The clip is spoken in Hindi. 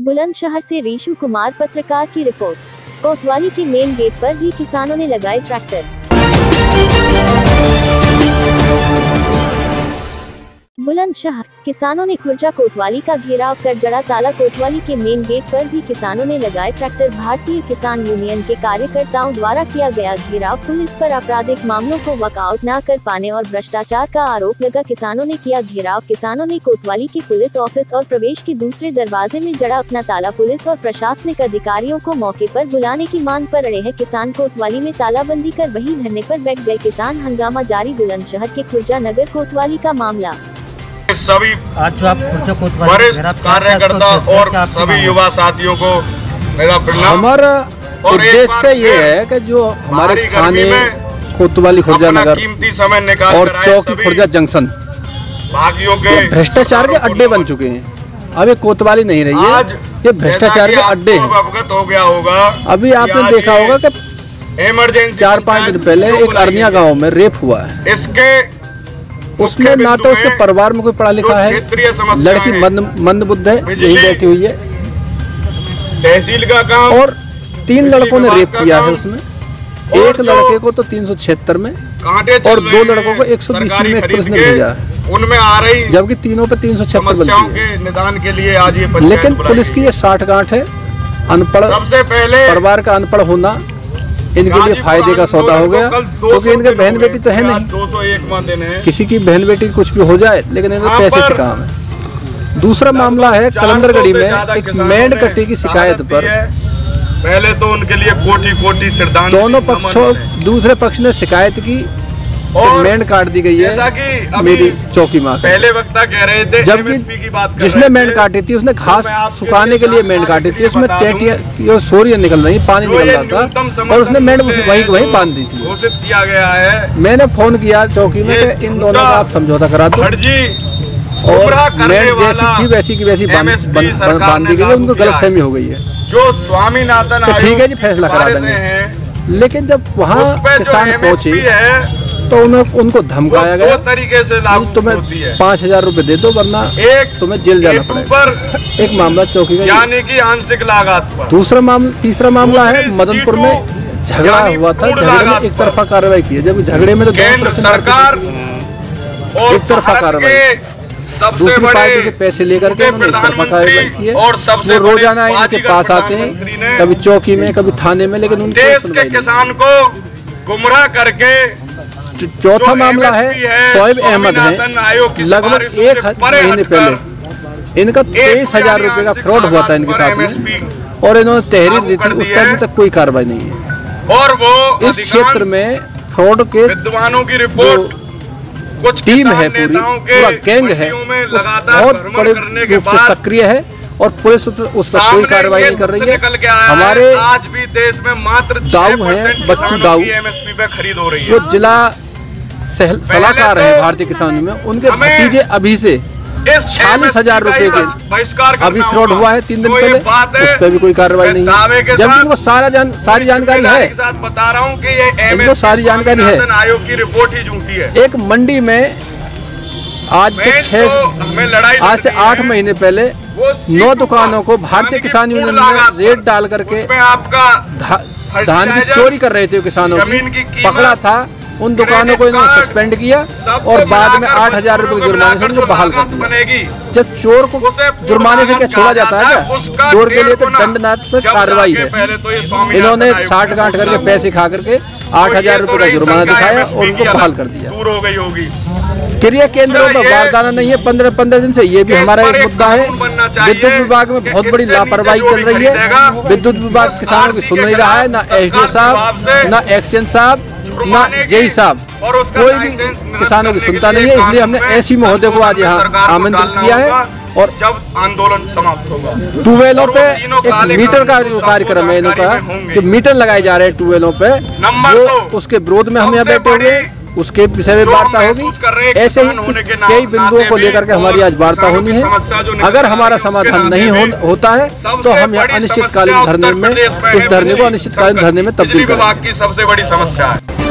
बुलंदशहर से रीशु कुमार पत्रकार की रिपोर्ट। कोतवाली के मेन गेट पर ही किसानों ने लगाए ट्रैक्टर। बुलंदशहर किसानों ने खुर्जा कोतवाली का घेराव कर जड़ा ताला। कोतवाली के मेन गेट पर भी किसानों ने लगाए ट्रैक्टर। भारतीय किसान यूनियन के कार्यकर्ताओं द्वारा किया गया घेराव। पुलिस पर आपराधिक मामलों को वर्कआउट न कर पाने और भ्रष्टाचार का आरोप लगा। किसानों ने किया घेराव। किसानों ने कोतवाली के पुलिस ऑफिस और प्रवेश के दूसरे दरवाजे में जड़ा अपना ताला। पुलिस और प्रशासनिक अधिकारियों को मौके पर बुलाने की मांग पर अड़े है किसान। कोतवाली में तालाबंदी कर वही धरने पर बैठ गए किसान। हंगामा जारी। बुलंदशहर के खुर्जा नगर कोतवाली का मामला। सभी आज जो आप वरिष्ठ कार्यकर्ता और सभी युवा साथियों को मेरा प्रणाम। हमारा उद्देश्य ये है कि जो हमारे थाने कोतवाली खुर्जा नगर कीमती समय निकाल और चौकी खुर्जा जंक्शन भागियों के भ्रष्टाचार के अड्डे बन चुके हैं। अब ये कोतवाली नहीं रही है, ये भ्रष्टाचार के अड्डे हैं। अवगत हो गया होगा। अभी आपने देखा होगा कि इमरजेंसी 4-5 दिन पहले एक अरनिया गाँव में रेप हुआ है। उसमें ना तो उसके परिवार में कोई पढ़ा लिखा है, लड़की मंद बुद्ध है, यही बैठी हुई है। तहसील का काम और 3 लड़कों ने रेप किया है उसमें। एक लड़के को तो 376 में और 2 लड़कों को 120 में पुलिस ने भेजा है। उनमें आ रही जबकि तीनों पे 376 बनती है। निदान के लिए आज ये लेकिन पुलिस की ये 60 गांठ है। अनपढ़ सबसे पहले परिवार का अनपढ़ होना इनके लिए फायदे का सौदा हो गया, क्योंकि इनके बहन बेटी तो है नहीं। 201वां दिन है। किसी की बहन बेटी कुछ भी हो जाए, लेकिन इन्हें पैसे से काम है। दूसरा मामला है कलंदरगढ़ी में एक मेंढ कट्टी की शिकायत पर पहले तो उनके लिए कोटि श्रद्धांजलि। दोनों पक्षों दूसरे पक्ष ने शिकायत की और मेंढ काट दी गई है मेरी चौकी माँ। पहले वक्ता कह रहे थे जबकि जिसने मेंढ काटी थी उसने घास सुखाने के लिए मेंढ काटी थी। उसमें चैटियां सोरियां निकल रही, पानी निकल रहा था और उसने मेंढ वहीं बांध दी थी। घोषित किया गया है। मैंने फोन किया चौकी में कि इन दोनों का आप समझौता करा दो और मेंढ जैसी थी वैसी की वैसी बांध दी गई है। उनको गलतफहमी हो गई है। जो स्वामीनाथन ठीक है जी, फैसला करा देंगे। लेकिन जब वहाँ किसान पहुँचे तो उनको धमकाया गया तरीके से तुम्हें 5000 रुपए दे दो वरना तुम्हें जेल जाना पड़ेगा। एक मामला चौकी का, यानी कि आंशिक लागत पर। तीसरा मामला है मदनपुर में झगड़ा हुआ था। झगड़े में एक तरफा कार्रवाई की है, जब झगड़े में तो दोनों सरकार एक तरफा कार्रवाई, दूसरी पार्टी से पैसे लेकर के उन्होंने एक तरफा कार्रवाई की है। वो रोजाना इनके पास आते हैं, कभी चौकी में कभी थाने में, लेकिन उनके किसान को गुमराह करके। चौथा मामला है शोएब अहमद है। लगभग 1 महीने पहले इनका 23,000 रुपए का फ्रॉड हुआ था इनके साथ में और इन्होंने तहरीर दी थी। उस पर अभी तक कोई कार्रवाई नहीं है। और वो इस क्षेत्र में फ्रॉड के विद्वानों की रिपोर्ट कुछ टीम है, पूरा गैंग है, बहुत बड़े रूप से सक्रिय है और पुलिस उस पर कोई कार्रवाई नहीं कर रही है। हमारे आज भी देश में मात्र दाऊ हैं, बच्चू दाऊ, एमएसपी पे खरीद हो रही है। वो जिला सलाहकार है भारतीय किसान यूनियन में। उनके भतीजे अभी से 46,000 रुपए के अभी फ्रॉड हुआ है 3 दिन पहले, उस पर भी कोई कार्रवाई नहीं है। जबकि इनको सारी जानकारी है, बता रहा हूँ कि ये इनको सारी जानकारी है। आयोग की रिपोर्ट ही झूठी है। एक मंडी में आज से 8 महीने पहले 9 दुकानों को भारतीय किसान यूनियन ने रेड डाल करके धान की चोरी कर रहे थे किसानों की पकड़ा था। उन दुकानों को इन्होंने सस्पेंड किया और बाद में 8,000 रुपए के जुर्माने से उनको बहाल कर दिया। जब चोर को जुर्माने से क्या छोड़ा जाता है क्या? चोर के लिए तो दंडनात्मक कार्रवाई है। इन्होंने 60 गांठ करके पैसे खा करके 8,000 रुपए का जुर्माना दिखाया और उनको बहाल कर दिया। क्रिया केंद्रों पर बारदाना नहीं है 15 दिन से, ये भी हमारा एक मुद्दा है। विद्युत विभाग में बहुत बड़ी लापरवाही चल रही है। विद्युत विभाग किसानों की सुन नहीं रहा है, ना एसडीओ साहब, ना एक्शन साहब, ना जेई साहब, कोई भी किसानों की सुनता नहीं है। इसलिए हमने ऐसी महोदय को आज यहाँ आमंत्रित किया है और जब आंदोलन समाप्त होगा ट्यूबवेलों पे एक मीटर का जो कार्यक्रम है इनका, जो मीटर लगाए जा रहे हैं ट्यूबवेलों पे, वो उसके विरोध में हम यहाँ बैठे हुए, उसके विषय में वार्ता होगी। ऐसे ही कई बिंदुओं को लेकर के हमारी आज वार्ता होनी है। अगर हमारा समाधान नहीं होता है तो हम यहाँ अनिश्चितकालीन धरने में, इस धरने को अनिश्चितकालीन धरने में तब्दील करेंगे। सबसे बड़ी समस्या है